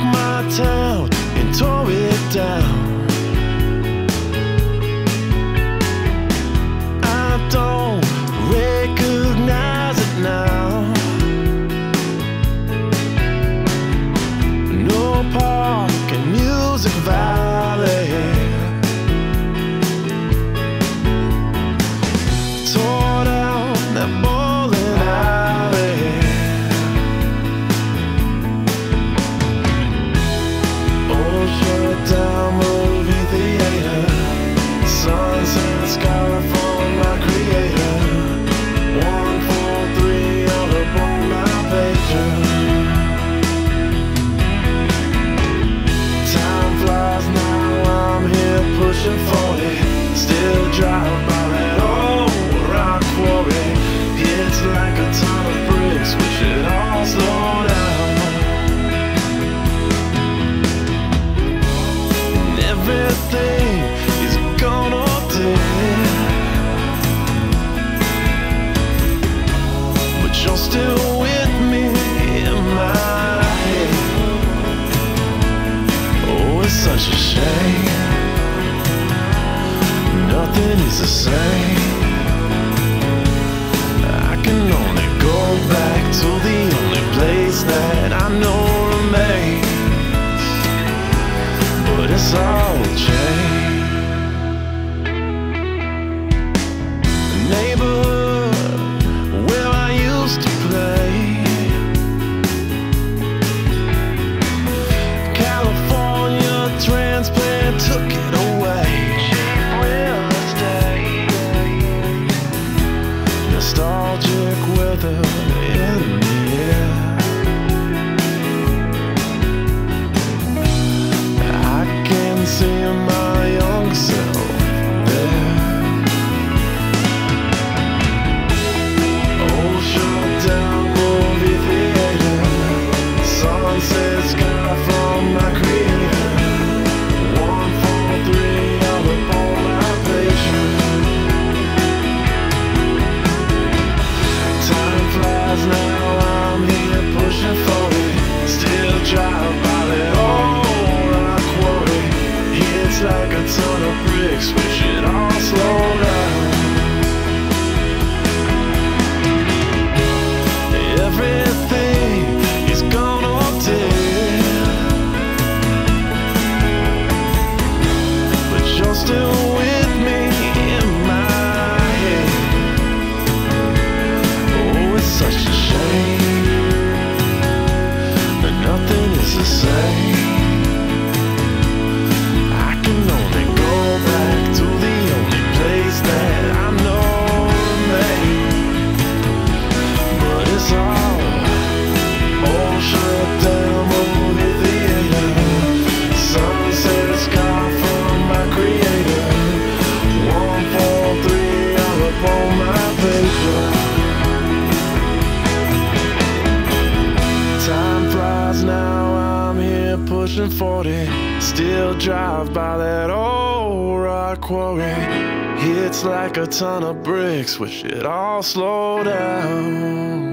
took my town and tore it down. I don't recognize it now. No park and Music Valley. Tore down that bowling alley. Oh, shut down movie theater. Sunset California creator. 143 all up on my pager. Time flies now, I'm here pushing 40. Still drive by that old rock quarry. It's like a ton of bricks, we should all slow down. And everything is gonna dim, but you're still with me in my head. Oh, it's such a shame, nothing is the same. I can only go back to the only place that I know remains, but it's all changed. The neighborhood where I used to play, California transplant took it away. Real estate, nostalgic weather in the air. I can see my young self there. Oh, shut down movie theater. Sunset sky from my creator. 143 all up on my patient. Time flies now, I'm here pushing 40. Still drive by that old rock quarry. It's like a ton of bricks, we should all slow down. Everything is gonna dim, but you're still with me in my head. Oh, it's such a shame that nothing is the same. I can only go back to the only place that I know remains, but it's all shut down movie theater. Sunset's car from my creator. 143 all up on my paper. Time flies now, I'm here pushing 40. Still drive by that old rock quarry. It's like a ton of bricks, we should all slow down.